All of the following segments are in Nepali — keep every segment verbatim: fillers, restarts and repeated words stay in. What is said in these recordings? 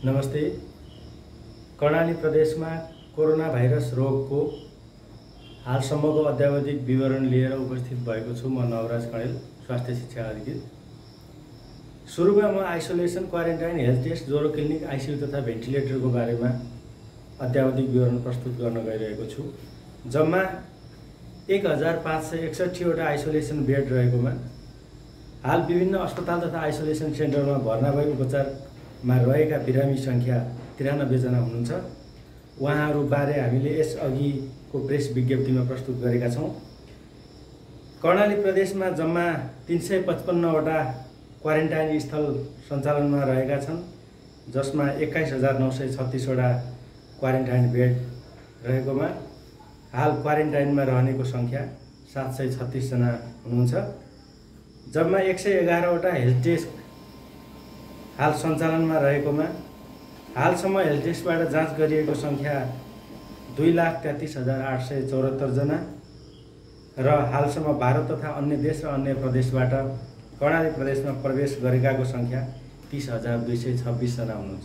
नमस्ते। कर्णाली प्रदेश में कोरोना भाइरस रोग को हालसम्म को अद्यावधिक विवरण लिएर उपस्थित भएको छु। म नवराज कणेल, स्वास्थ्य शिक्षा अधिकृत। सुरु में म आइसोलेसन, क्वारेन्टाइन, हेल्थ टेस्ट, ज्वरो क्लिनिक, आइसियू तथा भेन्टिलेटर को बारे में अद्यावधिक विवरण प्रस्तुत गर्न गइरहेको छु। जम्मा एक हजार पाँच सय एकसठी वटा आइसोलेसन बेड रहेकोमा हाल विभिन्न अस्पताल तथा आइसोलेसन सेन्टर में भर्ना भई उपचार में रहेका बिरामी संख्या तिरानब्बे जना हुनुहुन्छ। उहाँहरू बारे हामीले यस अघिको प्रेस विज्ञप्ति में प्रस्तुत गरेका छौं। कर्णाली प्रदेश में जम्मा तीन सय पचपन्न वटा क्वारेन्टाइन स्थल सञ्चालन में रहेका छन्, जसमा एक्काइस हजार नौ सय छत्तीस वटा क्वारेन्टाइन बेड रहेकोमा हाल क्वारेन्टाइन में रहनेको संख्या सात सय छत्तीस जना हुनुहुन्छ। जम्मा एक सय एघार वटा हेल्थ डेस्क हाल सञ्चालन में रहेकोमा हालसम्म हेल्थ डेस्कबाट जाँच गरिएको संख्या दुई लाख तेत्तीस हजार आठ सय चौहत्तर जना र हालसम्म भारत तथा अन्य देश र अन्य प्रदेशबाट कर्णाली प्रदेश में प्रवेश गरेकाको संख्या तीस हजार दुई सय छब्बीस जना हुनुहुन्छ।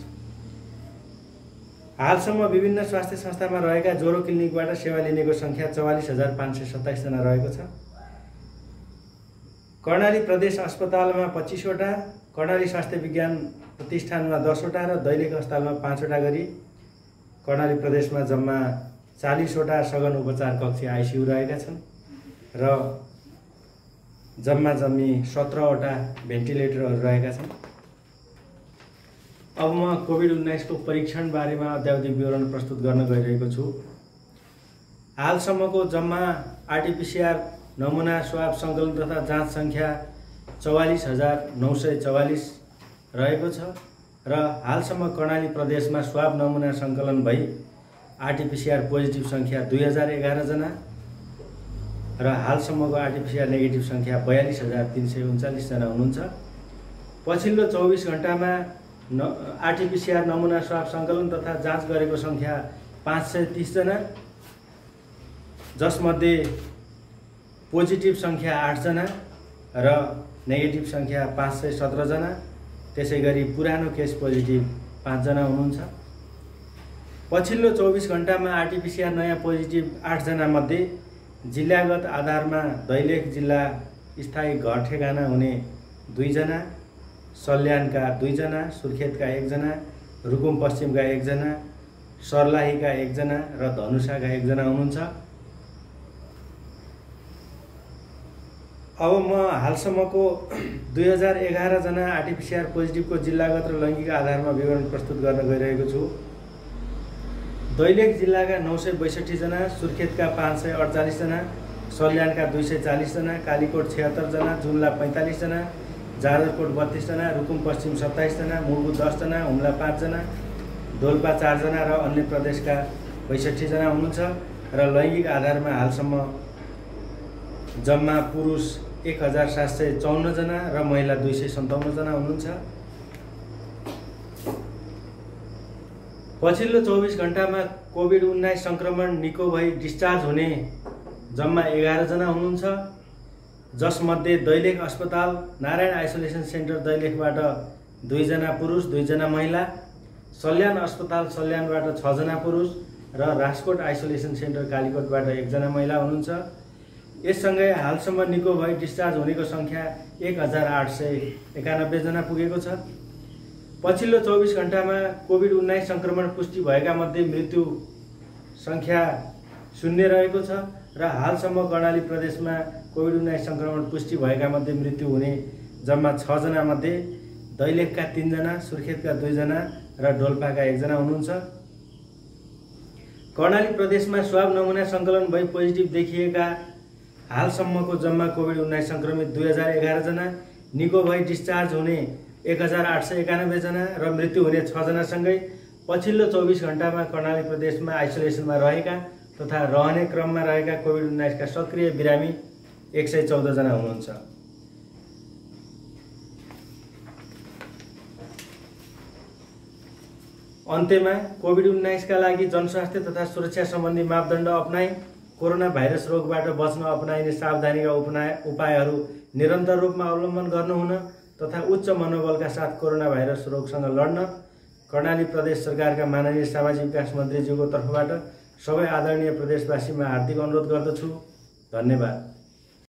हालसम्म विभिन्न स्वास्थ्य संस्था में रहेका ज्वरो क्लिनिकबाट सेवा लिनेको संख्या चौवालीस हजार पाँच सय सत्ताइस जना रहेको छ। कर्णाली प्रदेश अस्पताल में पच्चीस वटा, कर्णाली स्वास्थ्य विज्ञान प्रतिष्ठान में दस वटा र दैलेख अस्पताल में पाँच वटा गरी कर्णाली प्रदेश में जम्मा चालीस वटा सघन उपचार कक्ष आइसियू रहेका छन् र जम्मा जम्मी सत्रह वटा भेन्टिलेटरहरू रहेका छन्। अब म कोभिड उन्नाइस को परीक्षण बारे में अद्यावधिक विवरण प्रस्तुत गर्न गइरहेको छु। हालसम्मको जम्मा आरटीपीसीआर नमूना स्वाब सङ्कलन तथा जाँच संख्या चौवालीस हजार नौ सय चौवालीस रहेको छ र हालसम्म कर्णाली प्रदेश में स्वाब नमूना सङ्कलन भई आरटीपीसीआर पोजिटिभ संख्या दुई हजार एघार जना र हालसम्मको आरटीपीसीआर नेगेटिभ संख्या बयालीस हजार तीन सय उन्चालीस जना हुनुहुन्छ। पछिल्लो चौबीस घण्टा में आरटीपीसीआर नमूना स्वाब सङ्कलन तथा जाँच गरेको संख्या पाँच सय तीस जना, जसमध्ये पोजिटिभ संख्या आठ जना र नेगेटिभ संख्या पाँच सय सत्र जना। त्यसै गरी पुरानो केस पोजिटिभ पाँच जना हुनुहुन्छ। पछिल्लो चौबीस घण्टा में आरटीपीसीआर नयाँ पोजिटिभ आठ जना मध्ये जिल्लागत आधार में दैलेख जिल्ला स्थायी घर ठेगाना हुने दुई जना, सल्यानका दुई जना, सुर्खेतका एक जना, रुकुम पश्चिमका एक जना, सर्लाहीका एक जना र धनुषाका एक जना हुनुहुन्छ। अब म हालसम्मको दुई हजार एघार जना आरटीपीसीआर पोजिटिभको जिल्लागत र लैङ्गिक आधारमा विवरण प्रस्तुत गर्न गइरहेको छु। दैलेख जिल्लाका नौ सय बैसठी जना, सुर्खेतका पाँच सय अडचालीस जना, सल्यानका दुई सय चालीस जना, कालीकोट छिहत्तर जना, जुम्ला पैंतालीस जना, जाजरकोट बत्तीस जना, रुकुम पश्चिम सत्ताइस जना, मुगु दस जना, हुम्ला पाँच जना, दोलपा चार जना र अन्य प्रदेशका बैसठी जना हुनुहुन्छ र लैङ्गिक आधारमा हालसम्म जम्मा पुरुष एक हजार सात सय चौन्न जना र महिला दुई सय सन्ताउन्न जना हुनुहुन्छ। पछिल्लो चौबीस घण्टा में कोभिड उन्नाइस संक्रमण निको भई डिस्चार्ज हुने जम्मा एघार जना हुनुहुन्छ, जसमध्ये दैलेख अस्पताल नारायण आइसोलेसन सेन्टर दैलेखबाट दुई जना पुरुष दुई जना महिला, सल्यान अस्पताल सल्यानबाट छ जना पुरुष र राजकोट आइसोलेसन सेन्टर कालीकोटबाट एक जना महिला हुनुहुन्छ। यससँगै हालसम्म निको भई डिस्चार्ज हुनेको संख्या एक हजार आठ सय एकानब्बे जना पुगेको छ। पछिल्लो चौबीस घण्टा में कोभिड उन्नाइस संक्रमण पुष्टि भएका मध्ये मृत्यु संख्या शून्य रहेको छ र हालसम्म कर्णाली प्रदेश में कोभिड उन्नाइस संक्रमण पुष्टि भएका मध्ये मृत्यु हुने जम्मा छ जना मध्ये दैलेखका तीन जना, सुर्खेतका दुई जना र डोल्पाका एक जना हुनुहुन्छ। कर्णाली प्रदेश में स्वाब नमूना सङ्कलन भई पोजिटिभ देखिएका हालसम्मको जम्मा कोभिड उन्नाइस संक्रमित दुई हजार एघार जना, निको भई डिस्चार्ज हुने एक हजार आठ सय एकानब्बे जना र मृत्यु हुने छ जनासँगै पछिल्लो चौबीस घण्टा में कर्णाली प्रदेश में आइसोलेसन में रहेका तथा रहने क्रम में रहेका कोभिड उन्नाइस का सक्रिय बिरामी एक सय चौध जना हुनुहुन्छ। अन्त्यमा कोभिड उन्नाइस का लागि जनस्वास्थ्य तथा सुरक्षा सम्बन्धी मापदण्ड अपनाई कोरोना भाइरस रोगबाट बच्न अपनाइने सावधानीका उपायहरू निरन्तर रूपमा अवलम्बन गर्नुहुन तथा उच्च मनोबलका साथ कोरोना भाइरस रोगसँग लड्न कर्णाली प्रदेश सरकारका माननीय सामाजिक विकास मन्त्रीज्यूको तर्फबाट सबै आदरणीय प्रदेशवासीमा हार्दिक अनुरोध गर्दछु। धन्यवाद।